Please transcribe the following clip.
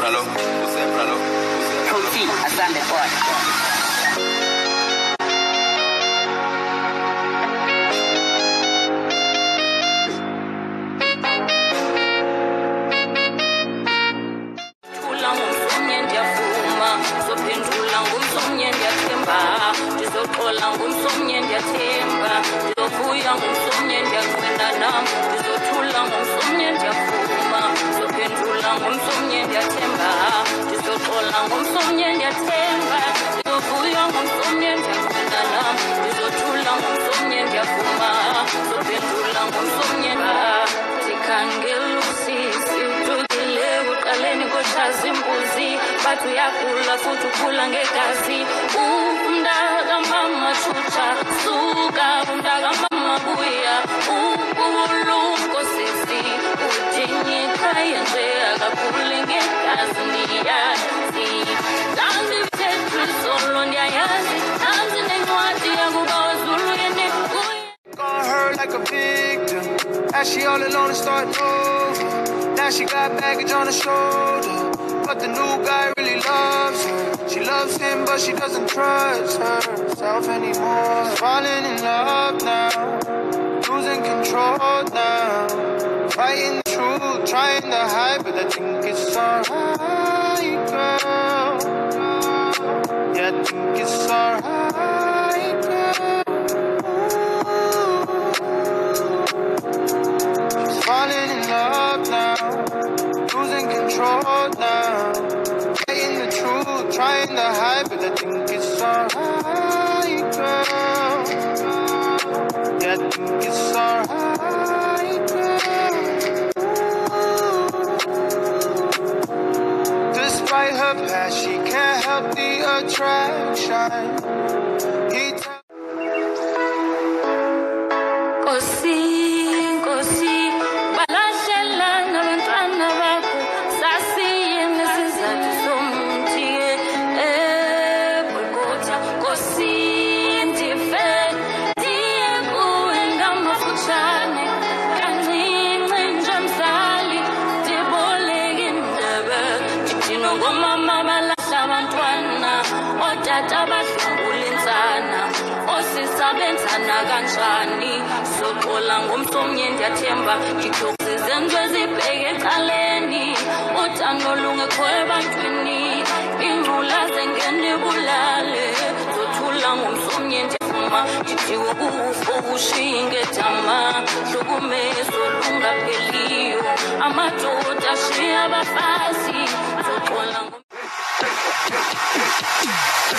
Profi, Asante boy. But we are kula futhi kula ngegazi umndaka mama chucha suka umndaka mama buya ubulungu sisi udinye khaya nje akakhulu ngegazi niyazi nami bethu solo niyazi nami nencwadi yakubazulu yene Got her like a victim as she all alone and starting over. Now she got baggage on her shoulder. But the new guy really loves her. She loves him, but she doesn't trust herself anymore. Falling in love now, losing control now. Fighting the truth, trying to hide, but I think it's alright, girl. Yeah, I think it's alright, girl. She's falling in love now, losing control now. Saying the truth, trying to hide, but I think it's alright, girl. Yeah, I think it's alright, girl. Despite her past, she can't help the attraction. kanjani soqola ngomhlomnye ndiyathemba ngithokozise ngezibheke eqaleni uthando lungekho ebantwini ingqula zengene bulale zothula ngomhlomnye ndiyafuma ngithi ukufa ukushiya ngethama hlukumezo lungapheliyo amadoda ashiya abafazi soqola